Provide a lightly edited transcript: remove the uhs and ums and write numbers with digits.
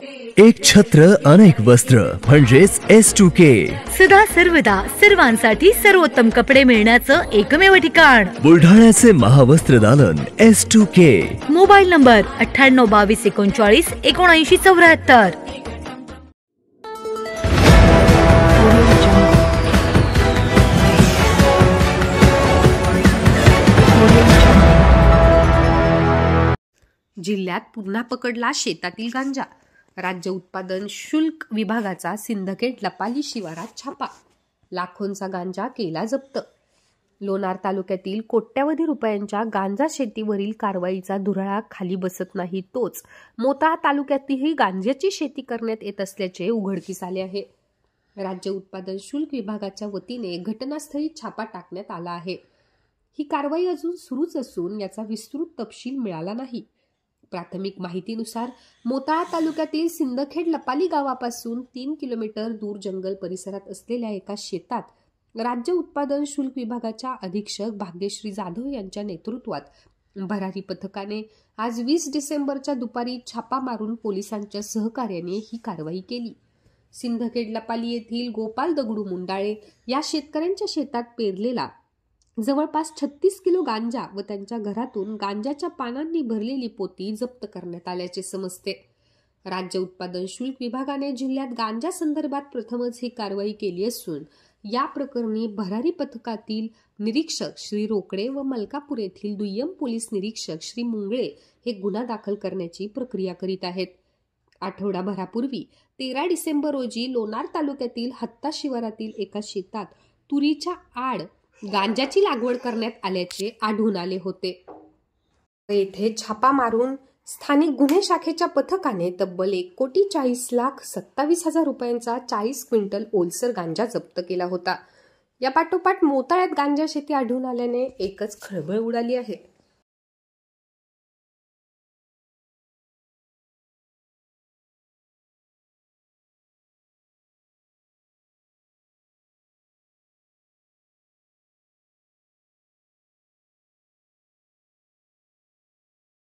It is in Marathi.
एक छत्र अनेक वस्त्र म्हणजेच S2K. सदा सर्वदा सर्वांसाठी सर्वोत्तम कपडे मिळण्याचं एकमेव ठिकाण बुलढाण्याचे महावस्त्र दालन S2K. Mobile number 98 22 39 79 74. जिल्ह्यात पुन्हा पकडला शेतातील गांजा. राज्य उत्पादन शुल्क विभागाचा सिंदखेड लपाली शिवारात छापा. लाखोंचा गांजा केला जप्त. लोणार तालुक्यातील कोट्यावधी रुपयांच्या गांजा शेतीवरील कारवाईचा धुरळा खाली बसत नाही तोच मोताळा तालुक्यातही गांजाची शेती करण्यात येत असल्याचे उघडकीस आले आहे. राज्य उत्पादन शुल्क विभागाच्या वतीने घटनास्थळी छापा टाकण्यात आला आहे. ही कारवाई अजून सुरूच असून याचा विस्तृत तपशील मिळाला नाही. प्राथमिक माहितीनुसार मोताळा तालुक्यातील सिंदखेड लपाली गावापासून 3 किलोमीटर दूर जंगल परिसरात असलेल्या एका शेतात राज्य उत्पादन शुल्क विभागाच्या अधीक्षक भाग्यश्री जाधव यांच्या नेतृत्वात भरारी पथकाने आज 20 डिसेंबरच्या दुपारी छापा मारून पोलिसांच्या सहकार्याने ही कारवाई केली. सिंदखेड लपाली येथील गोपाल दगडू मुंडाळे या शेतकऱ्यांच्या शेतात पेरलेला जवळपास 36 किलो गांजा व त्यांच्या घरातून गांजाच्या पानांनी भरलेली पोती जप्त करण्यात आल्याचे समजते. राज्य उत्पादन शुल्क विभागाने जिल्ह्यात गांजा संदर्भात प्रथमच ही कारवाई केली असून या प्रकरणी भरारी पथकातील निरीक्षक श्री रोकडे व मलकापूर येथील दुय्यम पोलीस निरीक्षक श्री मुंगळे हे गुन्हा दाखल करण्याची प्रक्रिया करीत आहेत. आठवडाभरापूर्वी 13 डिसेंबर रोजी लोणार तालुक्यातील हत्ता शिवारातील एका शेतात तुरीच्या आड गांजाची लागवड करण्यात आल्याचे आढळून आले होते. येथे छापा मारून स्थानिक गुन्हे शाखेच्या पथकाने तब्बल 1,40,27,00,000 रुपयांचा 40 क्विंटल ओलसर गांजा जप्त केला होता. या पाठोपाठ मोताळ्यात गांजा शेती आढळून आल्याने एकच खळबळ उडाली आहे.